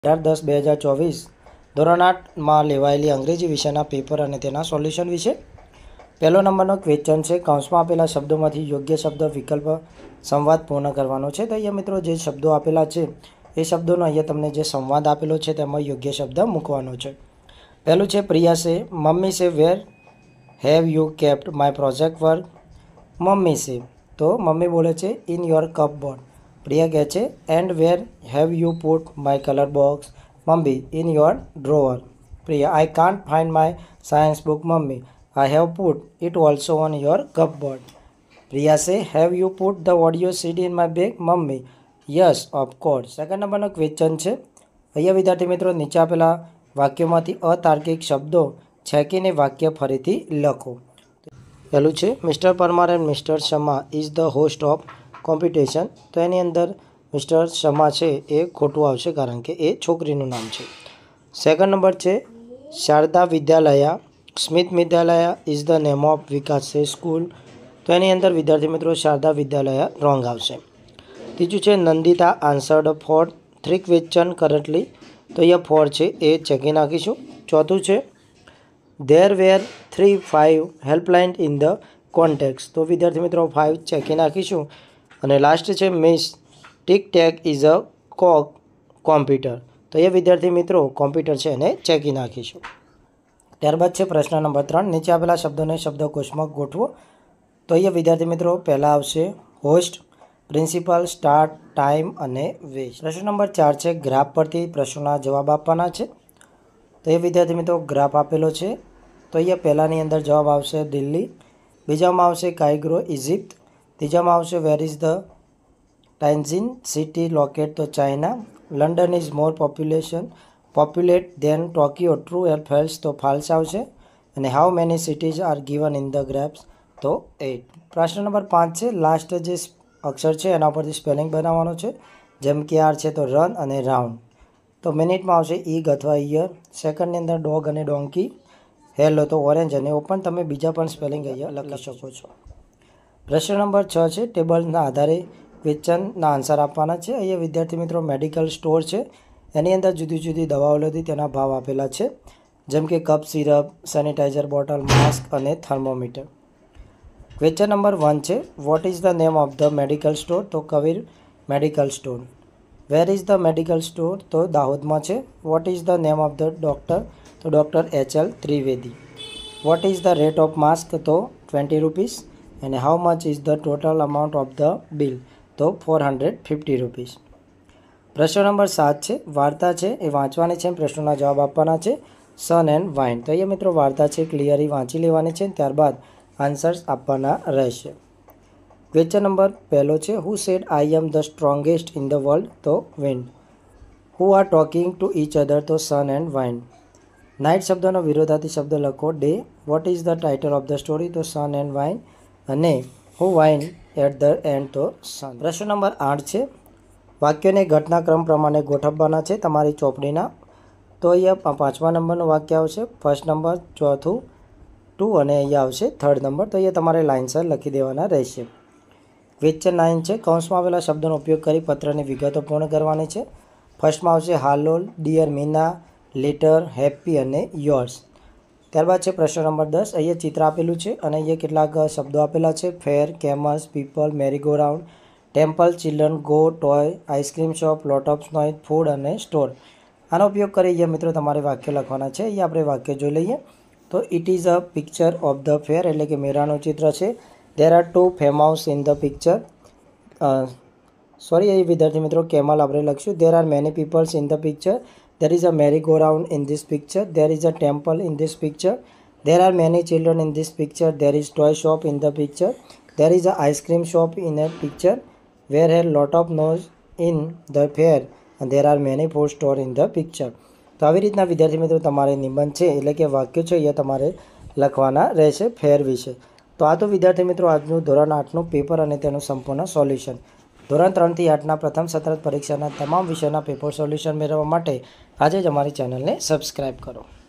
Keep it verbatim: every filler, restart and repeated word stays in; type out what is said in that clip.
अठार दस बे हज़ार चौबीस धोरण आठ में लेवायेली अंग्रेजी विषयना पेपर और तेना सोल्यूशन विषे पहलो नंबरनो क्वेश्चन है कौंस में आपेला शब्दों में योग्य शब्द विकल्प संवाद पूर्ण करवानो छे। तो अहींया मित्रों जे शब्दों आपेला है ए शब्दों अहींया तमने जे संवाद आपेलो है तेमां योग्य शब्द मूकवानो छे। पहलू है प्रिया says mummy says where have you kept my project work. Mummy says तो मम्मी बोले छे इन योर कपबोर्ड। प्रिया कहे छे and where have you put my colour box. Mummy in your drawer. Priya I can't find my science book. Mummy I have put it also on your cupboard. Priya says have you put the audio CD in my bag. Mummy yes of course. Second number question है अहींया विद्यार्थी मित्रों नीचे आपेला वाक्योमांथी अतार्किक शब्दों छेकीने वाक्य फरीथी लखो। पहलू है mister Parmar and mister Sharma is the host of competition. तो एनी अंदर मिस्टर शर्मा है ये खोटू आवशे कारण के ए छोकरीનું नाम है। सेकंड नंबर है Sharda Vidyalaya Smith Vidyalaya is the name of Vikas school. तो एनी अंदर विद्यार्थी मित्रों शारदा विद्यालय रॉन्ग आवशे। तीजू है Nandita answered for three question correctly. तो यह फोर है ए चेकी नाखीशुं। चौथु है there were three five helpline in the context. तो विद्यार्थी मित्रों फाइव चेकी नाखीशुं। और लास्ट है miss tick take is a cock computer. तो ये विद्यार्थी मित्रों कॉम्प्यूटर है एने चेकी नाखीशुं। त्यारबाद है प्रश्न नंबर त्रण नीचे आपेला शब्दों ने शब्दकोश में गोठवो। तो ये विद्यार्थी मित्रों पहला आवशे होस्ट प्रिंसिपल स्टार्ट टाइम अने वेस्ट। प्रश्न नंबर चार है ग्राफ परथी प्रश्नों जवाब आपवाना छे। तो ये विद्यार्थी मित्रों ग्राफ आपेलो छे। तो ये पहलानी अंदर जवाब आवशे दिल्ली। बीजामां आवशे कायग्रो इजिप्त। तीजामां आवशे where is the Tianjin city located तो China. London is more population populate than Tokyo true एट फेल्स तो फाल्स आवशे। अने how many cities are given in the graphs तो एट। प्रश्न नंबर पांच है लास्ट जे अक्षर है एना परथी स्पेलिंग बनाववानो छे। जेम के आर है तो रन अने राउंड। तो मिनिट में आवशे ईग अथवा ईयर। सेकंड अंदर डॉग अने डोंकी। हेलो तो ऑरेंज अने ओपन तमे बीजा पण स्पेलिंग अहींया लखी शको छो। प्रश्न नंबर छ है टेबलना आधारे क्वेश्चनना आंसर आपवाना छे। अहींया विद्यार्थी मित्रों मेडिकल स्टोर है एनी अंदर जुदी जुदी दवाओ लधी तेना भाव आपेला छे। जेम के cup syrup sanitizer bottle mask अने थर्मोमीटर। क्वेश्चन नंबर वन है what is the name of the medical store तो Kabir medical store. Where is the medical store तो दाहोद में है। What is the name of the doctor तो doctor H L Trivedi. What is the rate of mask तो twenty rupees. And how much is the total amount of the bill तो four hundred fifty rupees. प्रश्न नंबर सात है वार्ता है ये वाँचवानी है प्रश्नों जवाब आपवाना है सन एंड वाइन। तो ये मित्रों वार्ता है क्लियरली वाँची लेवानी है त्यारबाद आंसर्स आपवाना रहेशे। क्वेश्चन नंबर पहलो है who said I am the strongest in the world तो wind. Who are talking to each other तो सन एंड वाइन। नाइट शब्दों विरोधार्थी शब्द लखो day. What is the title of the story तो सन एंड वाइन अने who wins at the end तो sun. प्रश्न नंबर आठ है वाक्यों ने घटनाक्रम प्रमाणे गोठववाना है तमारी चोपड़ीना। तो अहींया पांचमा नंबरनुं वाक्य आवशे फर्स्ट नंबर चौथुं टू अने अहींया आवशे थर्ड नंबर। तो अहींया तमारे लाइनसर लखी देवाना रहेशे। क्वेश्चन नाइन है कौंस में आवेला शब्दों उपयोग करी पत्रनी विगतो पूर्ण करवानी है। फर्स्ट में आवशे hello dear Meena letter happy अने योर्स। त्यारबाद है प्रश्न नंबर दस अहींया चित्र आपेलू है अने अहींया केटलाक शब्दों आपेला है fair camels people merry-go-round temple children go toy icecream shop lot of snows food अने स्टोर। आनो उपयोग करी अहींया मित्रों तमारे वाक्य लखवाना है। अहींया आपणे वाक्य जोई लईए तो it is a picture of the fair एटले के मेळानुं चित्र है। There are two famous in the picture sorry ये विद्यार्थी मित्रों केमल आपणे लखशुं। There are many peoples in the picture. There is a merry-go-round in this picture. There is a temple in this picture. There are many children in this picture. There is toy shop in the picture. There is a ice cream shop in a picture. Where a lot of noise in the fair. And there are many food store in the picture. तो આવી રીતના વિદ્યાર્થી મિત્રો તમારે નિબંધ છે એટલે કે વાક્ય છે એ તમારે લખવાના રહેશે ફેર વિશે। તો આ તો વિદ્યાર્થી મિત્રો આજનું ધોરણ આઠનું પેપર અને તેનું સંપૂર્ણ સોલ્યુશન। ધોરણ ત્રણ થી આઠના પ્રથમ સત્ર પરીક્ષાના તમામ વિષયના પેપર સોલ્યુશન મેળવવા માટે આજે જ અમારી ચેનલને સબસ્ક્રાઈબ કરો।